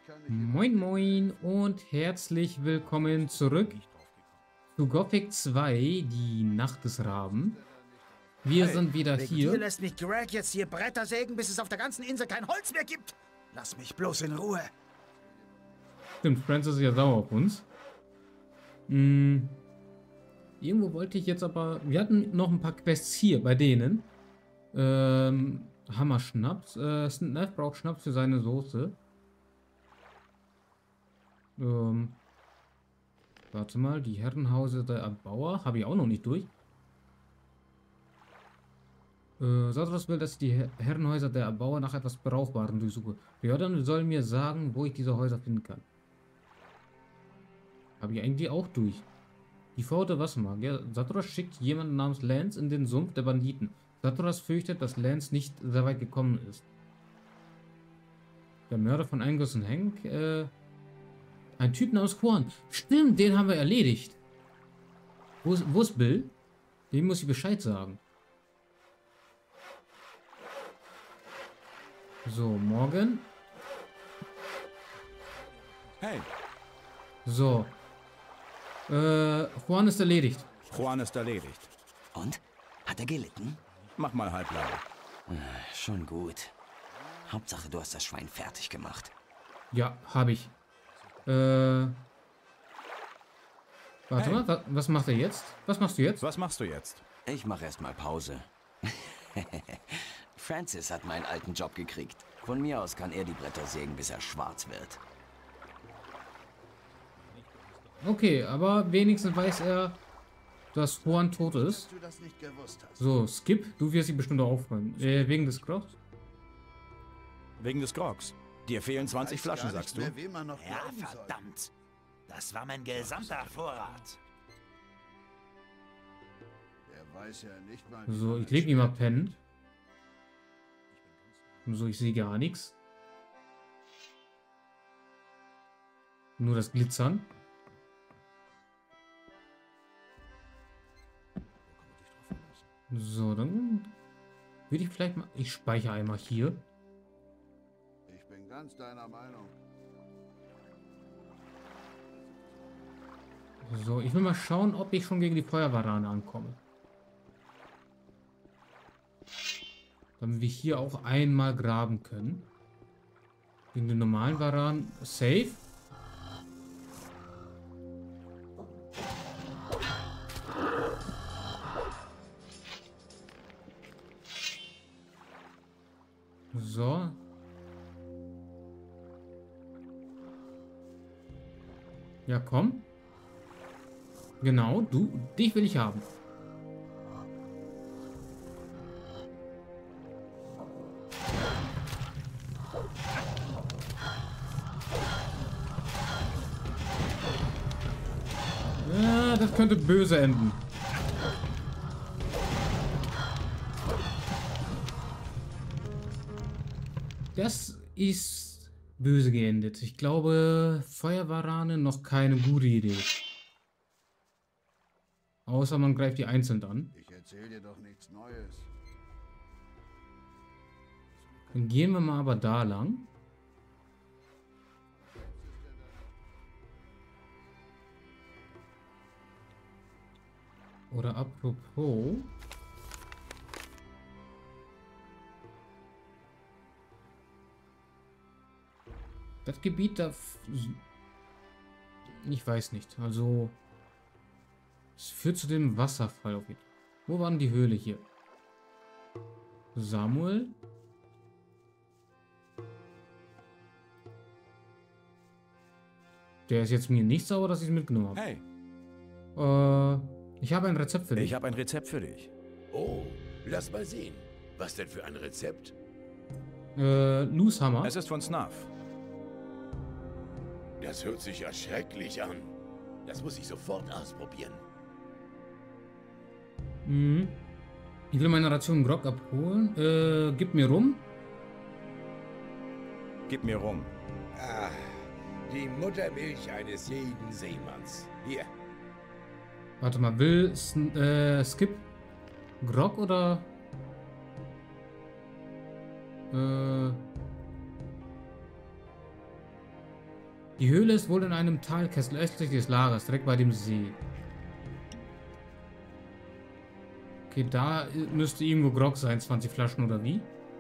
Moin Moin und herzlich willkommen zurück zu Gothic 2, die Nacht des Raben. Wir sind wieder Wegen dir hier. lässt mich Greg jetzt hier Bretter sägen, bis es auf der ganzen Insel kein Holz mehr gibt. Lass mich bloß in Ruhe. Stimmt, Francis ist ja sauer auf uns. Irgendwo wollte ich jetzt aber... Wir hatten noch ein paar Quests hier bei denen. Hammer Schnaps. Snap braucht Schnaps für seine Soße. Warte mal, die Herrenhäuser der Erbauer habe ich auch noch nicht durch. Satros will, dass ich die Herrenhäuser der Erbauer nach etwas Brauchbarem durchsuche. Jordan soll mir sagen, wo ich diese Häuser finden kann. Habe ich eigentlich auch durch. Die verhaute Wassermagier. Satros schickt jemanden namens Lance in den Sumpf der Banditen. Satros fürchtet, dass Lance nicht sehr weit gekommen ist. Der Mörder von Angus und Hank, ein Typ namens Juan. Stimmt, den haben wir erledigt. Wo ist Bill? Dem muss ich Bescheid sagen. So, morgen. Hey, So. Juan ist erledigt. Juan ist erledigt. Und? Hat er gelitten? Mach mal halblau. Schon gut. Hauptsache, du hast das Schwein fertig gemacht. Ja, habe ich. Warte Hey. mal, was macht er jetzt? Was machst du jetzt? Was machst du jetzt? Ich mache erstmal Pause. Francis hat meinen alten Job gekriegt. Von mir aus kann er die Bretter sägen, bis er schwarz wird. Okay, aber wenigstens weiß er, dass Juan tot ist. Du das nicht gewusst hast. So, Skip, du wirst sie bestimmt auch aufräumen. Wegen des Grochs? Wegen des Grogs. Dir fehlen 20 Weiß Flaschen, gar nicht sagst du? mehr, wem man noch Ja, glauben soll. verdammt. Das war mein gesamter Vorrat. Er weiß ja nicht mal, wie So, man ich lege ihn mal schmeckt. pennen. So, ich sehe gar nichts. Nur das Glitzern. So, dann würde ich vielleicht mal... Ich speichere einmal hier. Ich bin ganz deiner Meinung. So, ich will mal schauen, ob ich schon gegen die Feuerwarane ankomme. Damit wir hier auch einmal graben können. Gegen den normalen Varan safe. So. Ja, komm. Genau, dich will ich haben. Ja, das könnte böse enden. Das ist böse geendet. Ich glaube, Feuerwarane noch keine gute Idee. Außer man greift die einzeln an. Ich erzähl dir doch nichts Neues. Dann gehen wir mal aber da lang. Oder apropos. Das Gebiet da... Ich weiß nicht. Also... Es führt zu dem Wasserfall auf jeden Fall. Wo war denn die Höhle hier? Samuel? Der ist jetzt mir nicht sauer, dass ich es mitgenommen Hey, habe. Ich habe ein Rezept für dich. ich habe ein Rezept für dich. Oh, lass mal sehen. Was denn für ein Rezept? Loose Hammer. Es ist von Snuff. Das hört sich ja schrecklich an. Das muss ich sofort ausprobieren. Mhm. Ich will meine Ration Grog abholen. Gib mir rum. Gib mir rum. Ah, die Muttermilch eines jeden Seemanns. Hier, Warte mal, will Skip Grog oder... Die Höhle ist wohl in einem Talkessel östlich des Lagers, direkt bei dem See. Okay, da müsste irgendwo Grog sein, 20 Flaschen oder wie?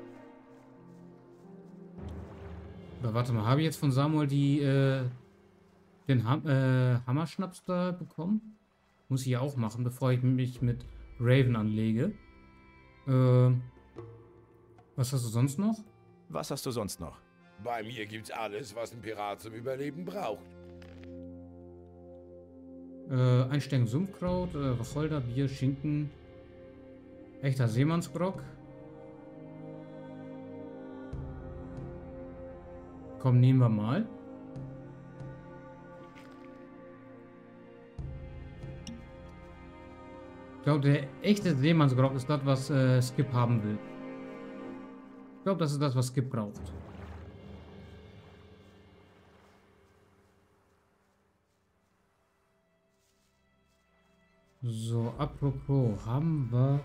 Oder warte mal, habe ich jetzt von Samuel den Hammerschnaps da bekommen? Muss ich ja auch machen, bevor ich mich mit Raven anlege. Was hast du sonst noch? Was hast du sonst noch? Bei mir gibt's alles, was ein Pirat zum Überleben braucht. Ein Stängel Sumpfkraut, Wacholder, Bier, Schinken, echter Seemannsgrog. Komm, nehmen wir mal. Ich glaube, der echte Seemannsgrog ist das, was Skip haben will. Ich glaube, das ist das, was Skip braucht. So, apropos, haben wir...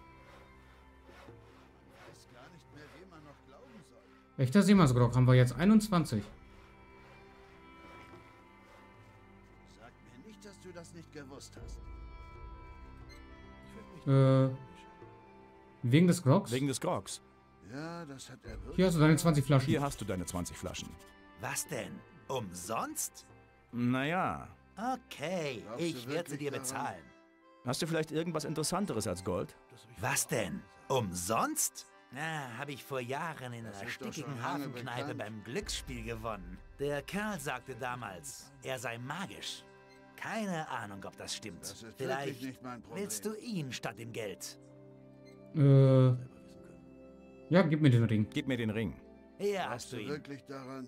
Echter Seemannsgrog haben wir jetzt 21. Sag mir nicht, dass du das nicht gewusst hast. Wegen des Grogs? Wegen des Grogs. Ja, das hat er wirklich. Hier hast du deine 20 Flaschen. Hier hast du deine 20 Flaschen. Was denn? Umsonst? Naja. Okay, Glaubst du ich werde sie wirklich dir daran? bezahlen. Hast du vielleicht irgendwas Interessanteres als Gold? Was denn? Umsonst? Na, habe ich vor Jahren in einer ist doch stickigen schon lange Hafenkneipe bekannt. beim Glücksspiel gewonnen. Der Kerl sagte damals, er sei magisch. Keine Ahnung, ob das stimmt. Das ist wirklich Vielleicht nicht mein Problem. willst du ihn statt dem Geld. Ja, gib mir den Ring. Gib mir den Ring. Hier Glaubst hast du du ihn. wirklich daran?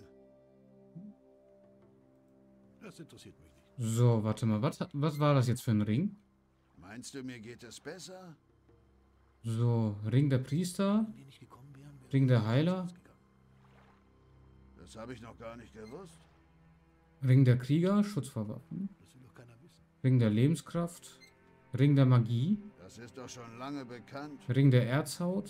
So, warte mal. Was war das jetzt für ein Ring? Meinst du, mir geht es besser? So, Ring der Priester. Ring der Heiler. Das habe ich noch gar nicht gewusst. Ring der Krieger. Schutz vor Waffen. Ring der Lebenskraft. Ring der Magie. Das ist doch schon lange bekannt. Ring der Erzhaut.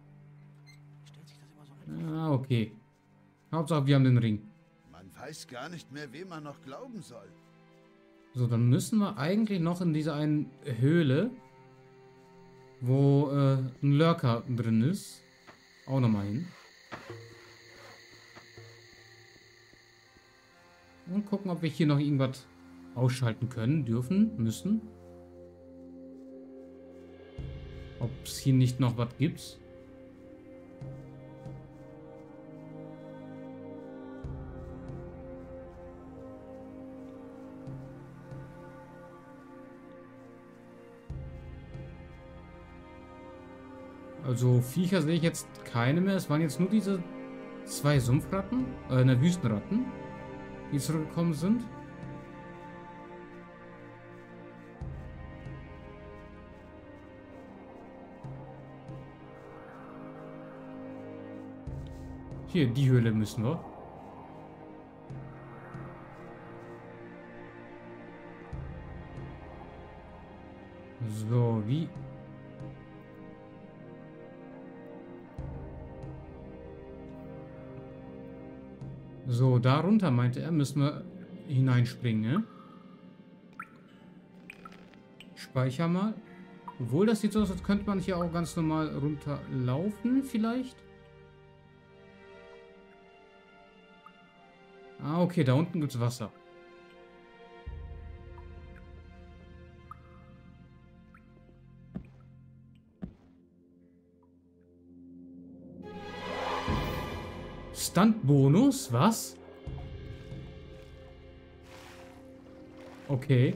Ah, okay. Hauptsache, wir haben den Ring. Man weiß gar nicht mehr, wem man noch glauben soll. So, dann müssen wir eigentlich noch in dieser einen Höhle, wo ein Lurker drin ist, auch nochmal hin. Und gucken, ob wir hier noch irgendwas ausschalten können, dürfen, müssen. Ob es hier nicht noch was gibt. Also Viecher sehe ich jetzt keine mehr. Es waren jetzt nur diese 2 Sumpfratten, Wüstenratten, die zurückgekommen sind. Hier, die Höhle müssen wir. So, wie... So, darunter, meinte er, müssen wir hineinspringen, ne? Speicher mal. Obwohl, das sieht so aus, als könnte man hier auch ganz normal runterlaufen, vielleicht. Ah, okay, da unten gibt es Wasser. Stunt-Bonus? Was? Okay.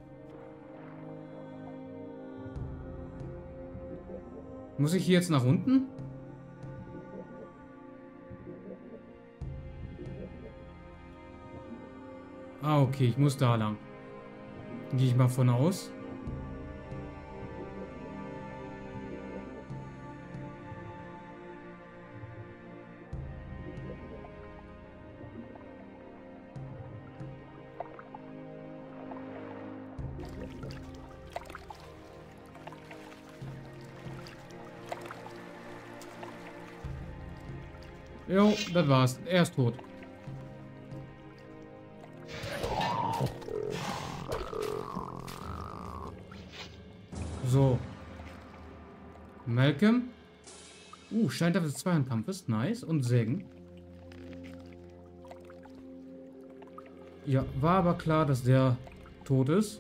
Muss ich hier jetzt nach unten? Ah, okay, ich muss da lang. Gehe ich mal von aus. Jo, das war's. Er ist tot. Malcolm. Steintafel des Zweihandkampfes. Nice. Und Sägen. Ja, war aber klar, dass der tot ist.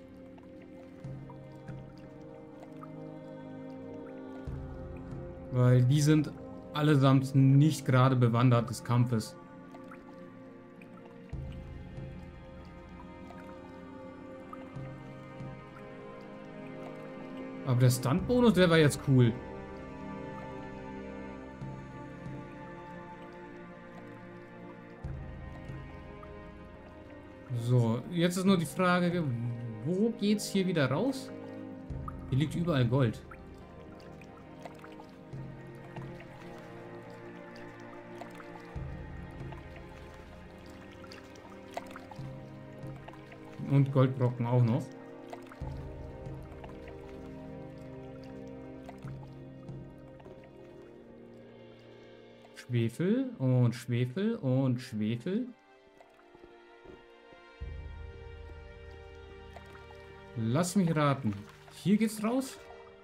Weil die sind allesamt nicht gerade bewandert des Kampfes. Aber der Stunt-Bonus, der war jetzt cool. So, jetzt ist nur die Frage, wo geht's hier wieder raus? Hier liegt überall Gold. Und Goldbrocken auch noch. Schwefel und Schwefel und Schwefel. Lass mich raten. Hier geht's raus?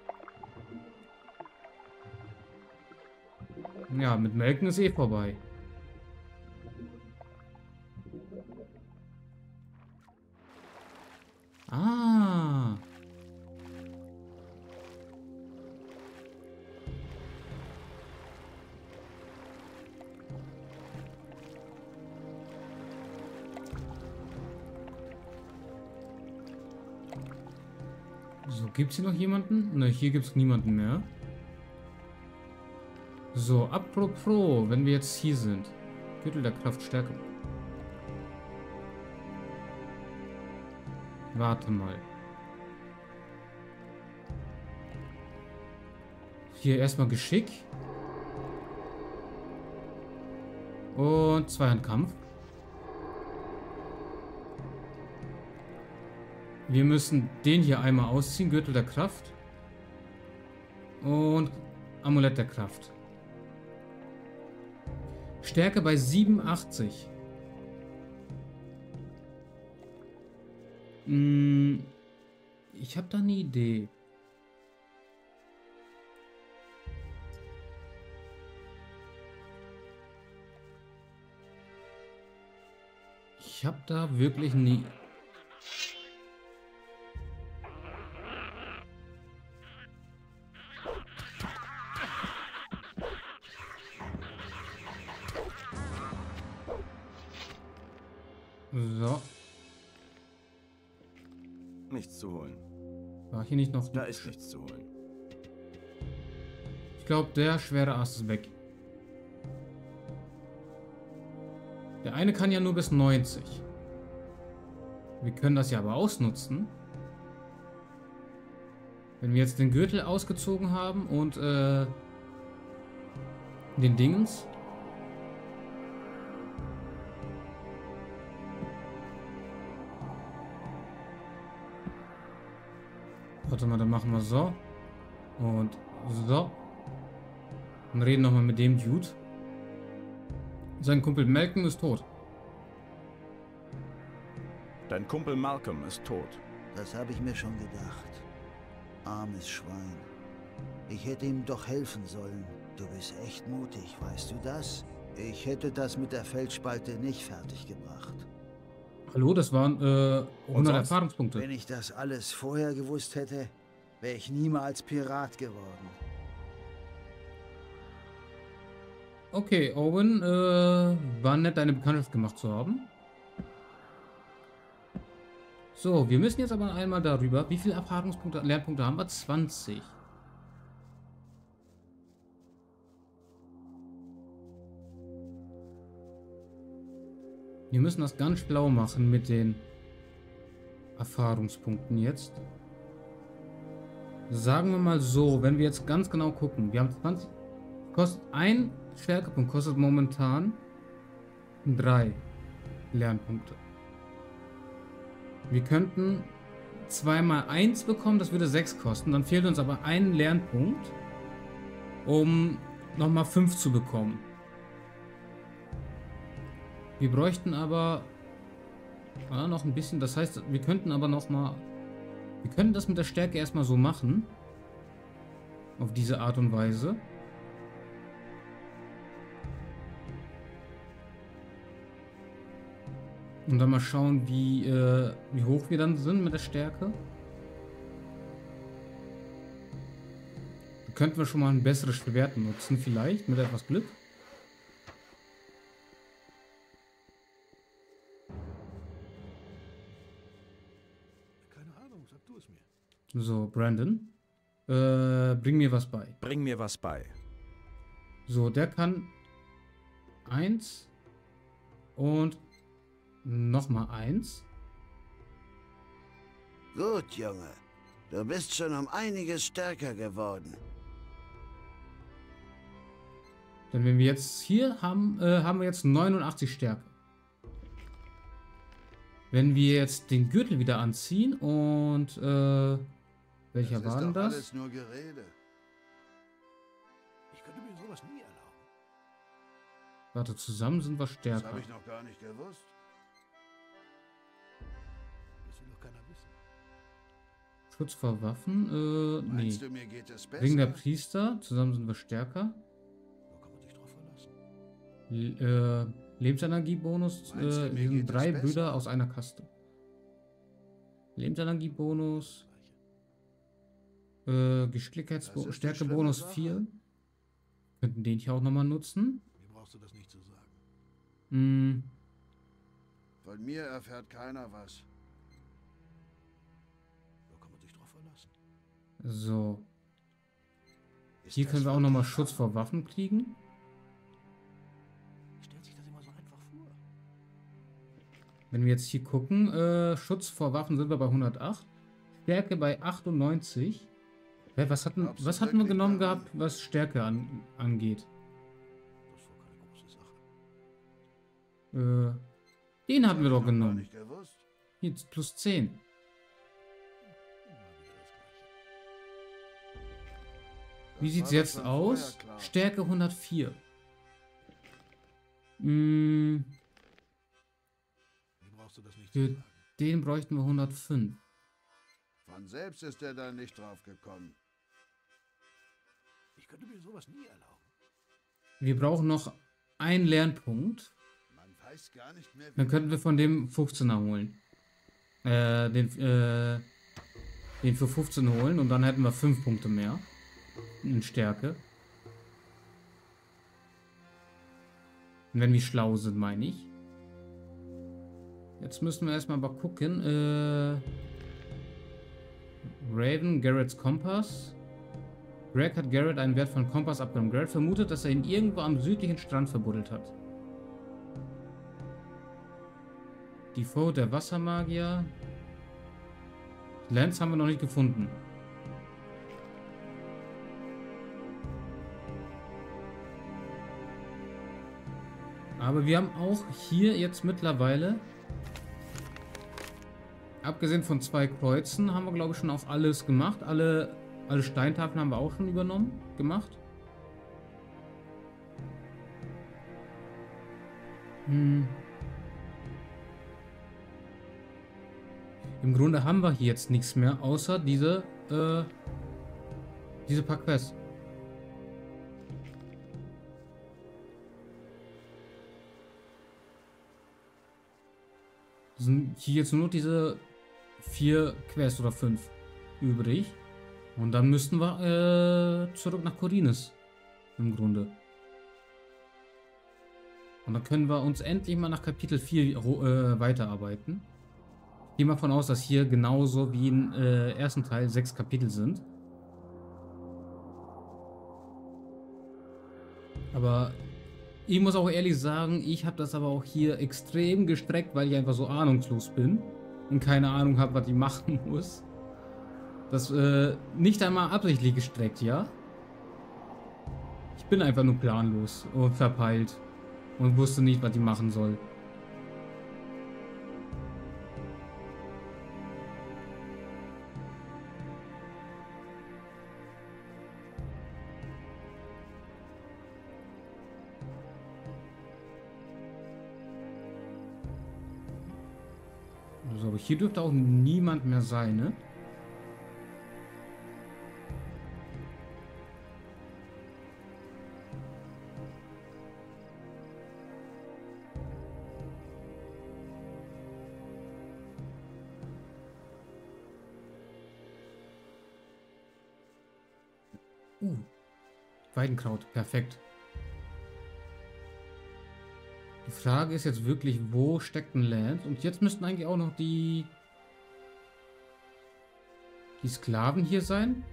Ja, mit Melken ist eh vorbei. Ah. So, gibt's hier noch jemanden? Ne, hier gibt's niemanden mehr. So, apropos, wenn wir jetzt hier sind. Gürtel der Kraftstärke. Warte mal. Hier erstmal Geschick. Und Zweihandkampf. Wir müssen den hier einmal ausziehen. Gürtel der Kraft. Und Amulett der Kraft. Stärke bei 87. Ich habe da eine Idee. Ich habe da wirklich nie. So. Nichts zu holen. War hier nicht noch... Da ist nichts zu holen. Ich glaube, der schwere Ast ist weg. Der eine kann ja nur bis 90. Wir können das ja aber ausnutzen. Wenn wir jetzt den Gürtel ausgezogen haben und den Dingens. Warte mal, dann machen wir so. Und so. Und reden nochmal mit dem Dude. Sein Kumpel Malcolm ist tot. Dein Kumpel Malcolm ist tot. Das habe ich mir schon gedacht. Armes Schwein. Ich hätte ihm doch helfen sollen. Du bist echt mutig, weißt du das? Ich hätte das mit der Felsspalte nicht fertig gebracht. Hallo, das waren 100 Erfahrungspunkte. Wenn ich das alles vorher gewusst hätte, wäre ich niemals Pirat geworden. Okay, Owen, war nett, deine Bekanntschaft gemacht zu haben. So, wir müssen jetzt aber einmal darüber. Wie viele Erfahrungspunkte, Lernpunkte haben wir? 20. Wir müssen das ganz schlau machen mit den Erfahrungspunkten jetzt. Sagen wir mal so, wenn wir jetzt ganz genau gucken. Wir haben 20. Kostet ein Stärkepunkt, kostet momentan 3 Lernpunkte. Wir könnten 2 mal 1 bekommen, das würde 6 kosten. Dann fehlt uns aber ein Lernpunkt, um nochmal 5 zu bekommen. Wir bräuchten aber noch ein bisschen, das heißt, wir könnten aber nochmal, wir könnten das mit der Stärke erstmal so machen. Auf diese Art und Weise. Und dann mal schauen, wie hoch wir dann sind mit der Stärke. Da könnten wir schon mal ein besseres Schwert nutzen, vielleicht, mit etwas Glück. Keine Ahnung, sag du es mir. So, Brandon. Bring mir was bei. Bring mir was bei. So, der kann 1 und nochmal 1. Gut, Junge. Du bist schon um einiges stärker geworden. Denn wenn wir jetzt hier haben, haben wir jetzt 89 Stärke. Wenn wir jetzt den Gürtel wieder anziehen und welcher war denn das? Alles nur Gerede. Ich könnte mir sowas nie erlauben. Warte, zusammen sind wir Das stärker. habe ich noch gar nicht gewusst. Das will doch keiner wissen. Schutz vor Waffen? Nee. Meinst du, mir geht es besser? Ring der Priester, zusammen sind wir stärker. Da kann man sich drauf verlassen. Lebensenergiebonus, Meinst du, mir wir sind geht es 3 besser? Brüder aus einer Kaste. Lebensenergiebonus, Das Geschicklichkeitsbonus, ist Stärkebonus eine schlimme 4. Könnten den hier auch nochmal nutzen. Mir brauchst du das nicht zu sagen. Hm, Von mir erfährt keiner was. Da kann man sich drauf verlassen. so. Ist Hier das können wir auch nochmal wirklich Schutz wahr? vor Waffen kriegen. Stellt sich das immer so einfach vor. Wenn wir jetzt hier gucken, Schutz vor Waffen sind wir bei 108. Stärke bei 98. Was hatten Glaubst du wir wirklich genommen daran? gehabt, was Stärke angeht? Das ist doch keine große Sache. Den hatten wir Hab doch ich noch gar genommen. nicht gewusst. Jetzt plus 10. Immer wieder das Gleiche. Wie Das sieht's war jetzt doch schon aus? vorher klar. Stärke 104. Mir brauchst du das nicht zu Für sagen. den bräuchten wir 105. Von selbst ist er da nicht drauf gekommen. Ich könnte mir sowas nie erlauben. Wir brauchen noch einen Lernpunkt. Man weiß gar nicht mehr, wie Dann könnten wir von dem 15er holen. Den für 15 holen und dann hätten wir 5 Punkte mehr. In Stärke. Wenn wir schlau sind, meine ich. Jetzt müssen wir erstmal aber gucken. Raven, Garretts Kompass. Greg hat Garrett einen wertvollen Kompass abgenommen. Garrett vermutet, dass er ihn irgendwo am südlichen Strand verbuddelt hat. Default, der Wassermagier. Lance haben wir noch nicht gefunden. Aber wir haben auch hier jetzt mittlerweile, abgesehen von 2 Kreuzen, haben wir glaube ich schon auch alles gemacht. Alle Steintafeln haben wir auch schon gemacht. Im Grunde haben wir hier jetzt nichts mehr, außer diese paar Quests. Sind hier jetzt nur diese 4 Quests oder 5 übrig. Und dann müssten wir zurück nach Khorinis. Im Grunde. Und dann können wir uns endlich mal nach Kapitel 4 weiterarbeiten. Ich gehe mal davon aus, dass hier genauso wie im ersten Teil 6 Kapitel sind. Aber ich muss auch ehrlich sagen, ich habe das aber auch hier extrem gestreckt, weil ich einfach so ahnungslos bin und keine Ahnung habe, was ich machen muss. Das nicht einmal absichtlich gestreckt, ja? Ich bin einfach nur planlos und verpeilt und wusste nicht, was ich machen soll. So, aber hier dürfte auch niemand mehr sein, ne? Weidenkraut. Perfekt. Die Frage ist jetzt wirklich, wo steckt ein Land? Und jetzt müssten eigentlich auch noch die Sklaven hier sein.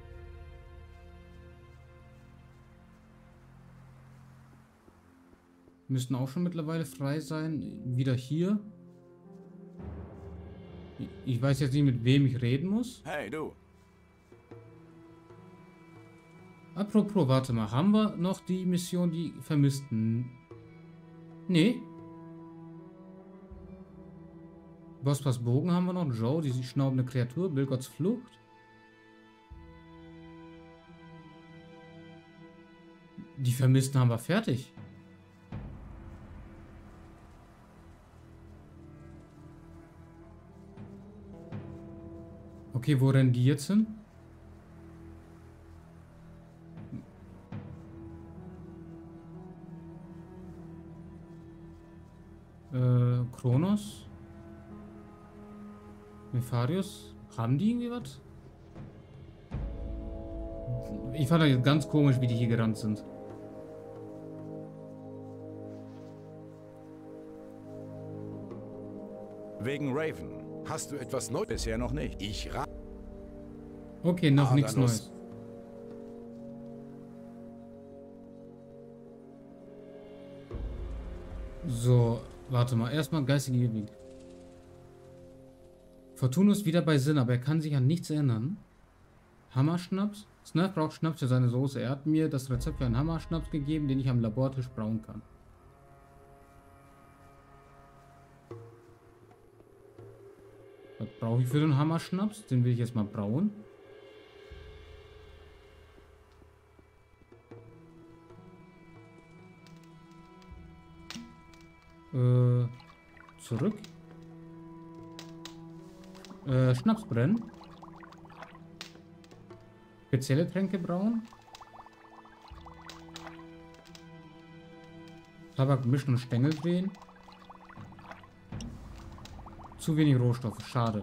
Müssten auch schon mittlerweile frei sein. Wieder hier. Ich weiß jetzt nicht, mit wem ich reden muss. Hey, du. Apropos, warte mal. Haben wir noch die Mission, die Vermissten? Nee. Bosspass Bogen haben wir noch. Joe, die schnaubende Kreatur. Bilgots Flucht. Die Vermissten haben wir fertig. Okay, wo rennen die jetzt hin? Kronos? Nefarius? Haben die irgendwie was? Ich fand das jetzt ganz komisch, wie die hier gerannt sind. Wegen Raven. Hast du etwas Neues? Bisher noch nicht. Ich rate. Okay, noch nichts Adanos. Neues. So, warte mal. Erstmal geistige Gewicht. Fortuno ist wieder bei Sinn, aber er kann sich an nichts erinnern. Hammerschnaps. Snarf braucht Schnaps für seine Soße. Er hat mir das Rezept für einen Hammerschnaps gegeben, den ich am Labortisch brauen kann. Was brauche ich für den Hammerschnaps? Den will ich jetzt mal brauen. Zurück. Schnaps brennen. Spezielle Tränke brauen. Tabak mischen und Stängel drehen. Zu wenig Rohstoffe, schade.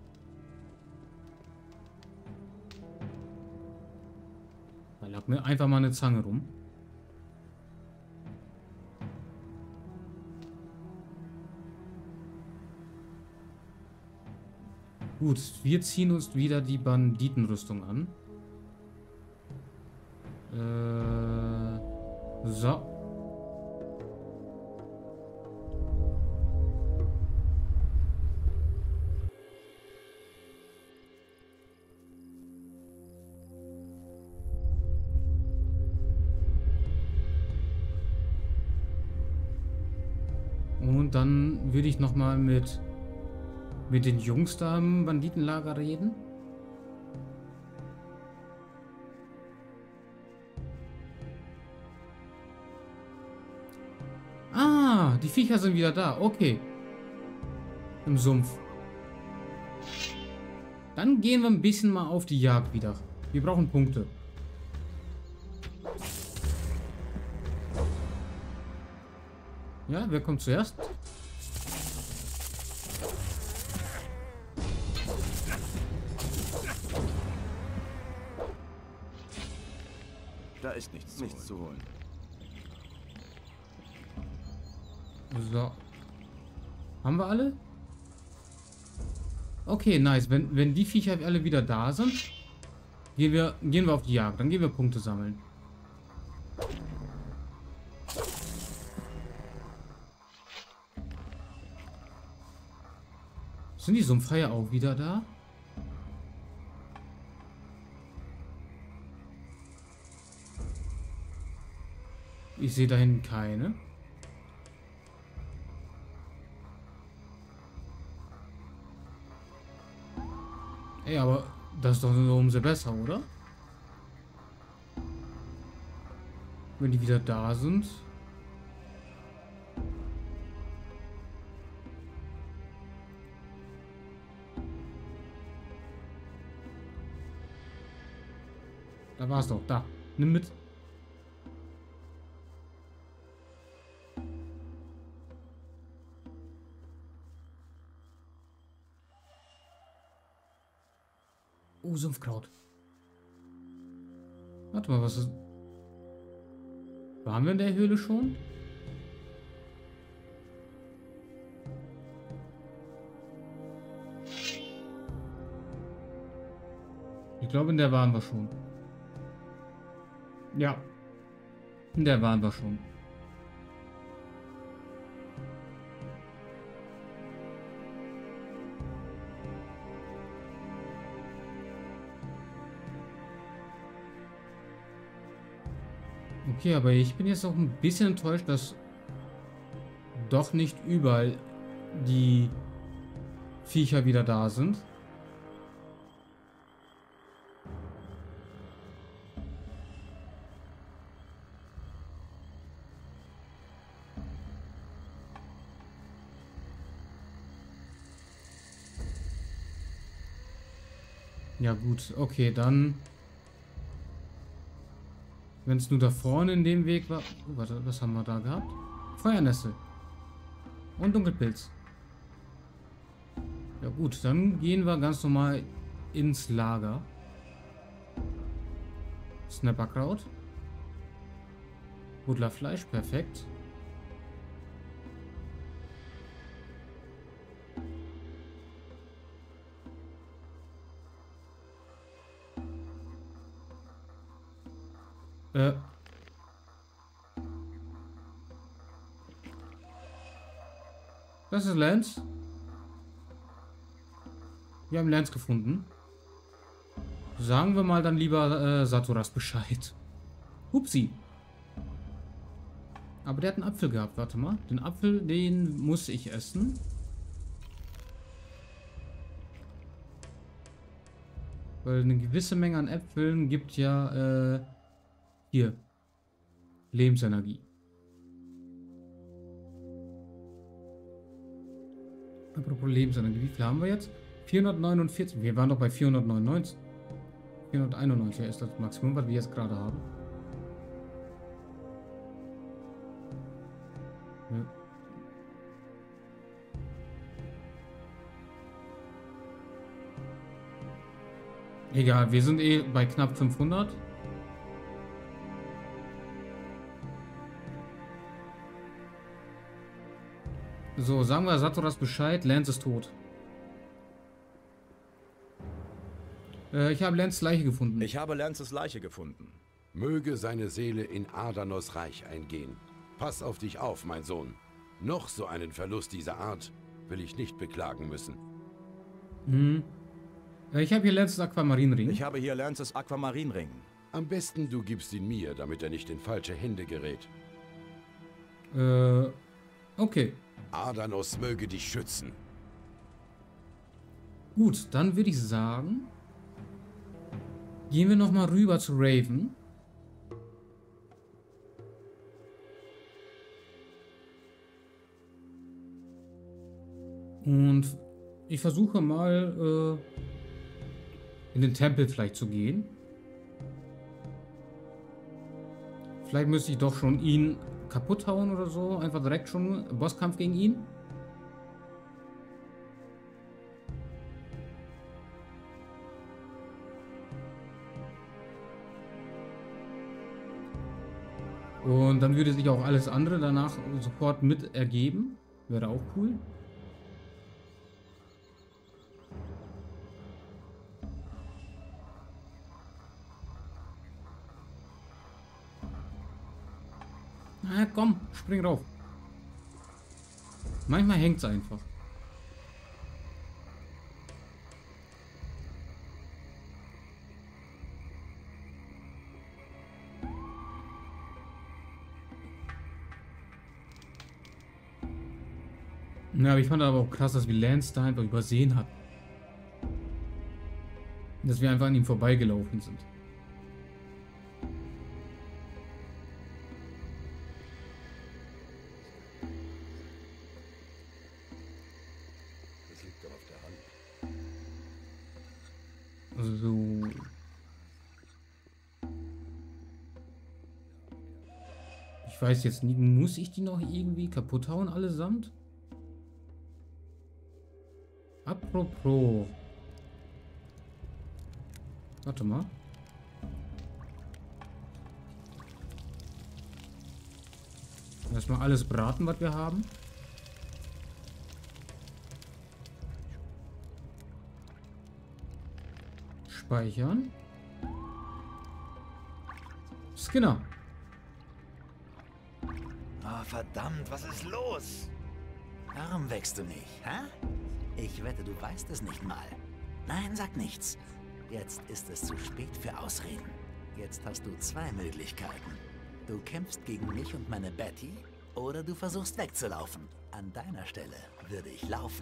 Da lag mir einfach mal eine Zange rum. Gut, wir ziehen uns wieder die Banditenrüstung an. So. Und dann würde ich noch mal mit den Jungs da im Banditenlager reden. Ah, die Viecher sind wieder da. Okay. Im Sumpf. Dann gehen wir ein bisschen mal auf die Jagd wieder. Wir brauchen Punkte. Ja, wer kommt zuerst? Da ist nichts zu holen. So. Haben wir alle? Okay, nice. Wenn die Viecher alle wieder da sind, gehen wir auf die Jagd. Dann gehen wir Punkte sammeln. Sind die Sumpfhaie auch wieder da? Ich sehe da hinten keine. Ey, aber das ist doch nur umso besser, oder? Wenn die wieder da sind. Da war es doch. Da. Nimm mit. Sumpfkraut. Warte mal, was ist... Waren wir in der Höhle schon? Ich glaube, in der waren wir schon. Ja. In der waren wir schon. Okay, aber ich bin jetzt auch ein bisschen enttäuscht, dass doch nicht überall die Viecher wieder da sind. Ja gut, okay, dann... Wenn es nur da vorne in dem Weg war... Oh, warte, was haben wir da gehabt? Feuernässe. Und Dunkelpilz. Ja gut, dann gehen wir ganz normal ins Lager. Snapperkraut. Buddlerfleisch, perfekt. Das ist Lance. Wir haben Lance gefunden. Sagen wir mal dann lieber Saturas Bescheid. Upsi. Aber der hat einen Apfel gehabt. Warte mal. Den Apfel, den muss ich essen. Weil eine gewisse Menge an Äpfeln gibt ja hier Lebensenergie. Apropos Lebensenergie, wie viel haben wir jetzt? 449. Wir waren doch bei 499. 491 ist das Maximum, was wir jetzt gerade haben. Ja. Egal, wir sind eh bei knapp 500. So, sagen wir Saturas Bescheid, Lance ist tot. Ich habe Lances Leiche gefunden. Ich habe Lances Leiche gefunden. Möge seine Seele in Adanos Reich eingehen. Pass auf dich auf, mein Sohn. Noch so einen Verlust dieser Art will ich nicht beklagen müssen. Ich habe hier Lances Aquamarinring. Ich habe hier Lances Aquamarinring. Am besten du gibst ihn mir, damit er nicht in falsche Hände gerät. Okay. Adanos möge dich schützen. Gut, dann würde ich sagen, gehen wir nochmal rüber zu Raven. Und ich versuche mal in den Tempel vielleicht zu gehen. Vielleicht müsste ich doch schon ihn kaputt hauen oder so. Einfach direkt schon Bosskampf gegen ihn. Und dann würde sich auch alles andere danach sofort mit ergeben. Wäre auch cool. Na komm, spring rauf. Manchmal hängt es einfach. Ja, aber ich fand aber auch krass, dass wir Lance da einfach übersehen hat. Dass wir einfach an ihm vorbeigelaufen sind. Das liegt doch auf der Hand. So. Ich weiß jetzt nicht, muss ich die noch irgendwie kaputt hauen allesamt? Apropos. Warte mal. Erstmal alles braten, was wir haben. Speichern. Skinner. Oh, verdammt, was ist los? Warum wächst du nicht, hä? Ich wette, du weißt es nicht mal. Nein, sag nichts. Jetzt ist es zu spät für Ausreden. Jetzt hast du zwei Möglichkeiten. Du kämpfst gegen mich und meine Betty, oder du versuchst wegzulaufen. An deiner Stelle würde ich laufen.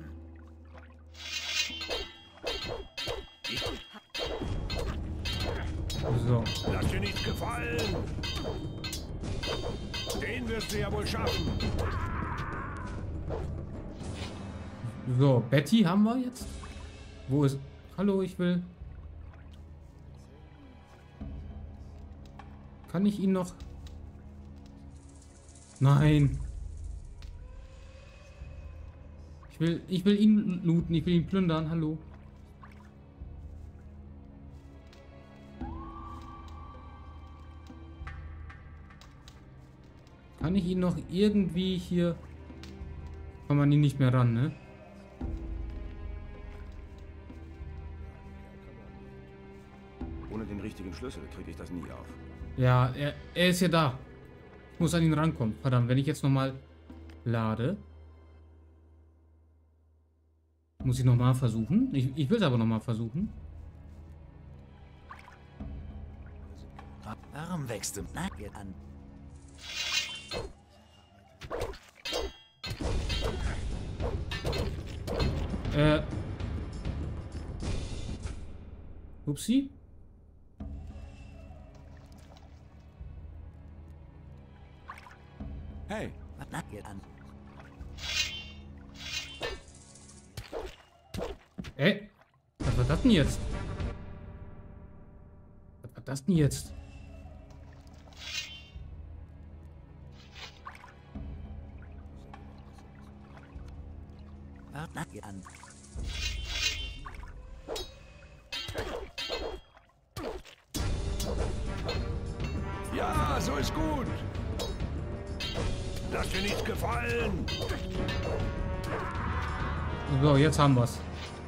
So. Lass dir nicht gefallen. Den wirst du ja wohl schaffen. So, Betty haben wir jetzt. Wo ist... Hallo, ich will... Kann ich ihn noch... Nein. Ich will ihn looten, ich will ihn plündern. Hallo. Kann ich ihn noch irgendwie hier... Kann man ihn nicht mehr ran, ne? Ohne den richtigen Schlüssel kriege ich das nie auf. Ja, er ist ja da. Ich muss an ihn rankommen. Verdammt, wenn ich jetzt nochmal lade. Muss ich nochmal versuchen. Ich will es aber nochmal versuchen. Warum wächst du? Nein, an. Upsi. Hey, Na, geht an. Was war das denn jetzt? Was war das denn jetzt? Na, geht an. Ja, so ist gut. Lass dir nicht gefallen. So, jetzt haben wir's.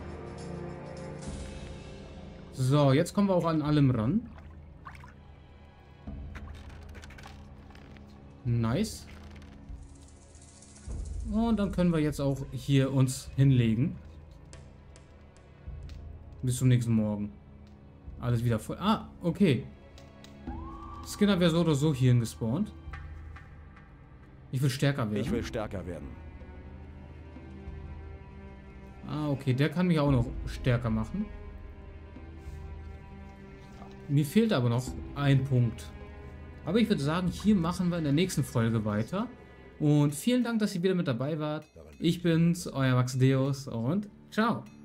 So, jetzt kommen wir auch an allem ran. Nice. Und dann können wir jetzt auch hier uns hinlegen. Bis zum nächsten Morgen. Alles wieder voll. Ah, okay. Skinner wäre so oder so hierhin gespawnt. Ich will stärker werden. ich will stärker werden. Ah, okay. Der kann mich auch noch stärker machen. Mir fehlt aber noch ein Punkt. Aber ich würde sagen, hier machen wir in der nächsten Folge weiter. Und vielen Dank, dass ihr wieder mit dabei wart. Ich bin's, euer Max Deus und ciao.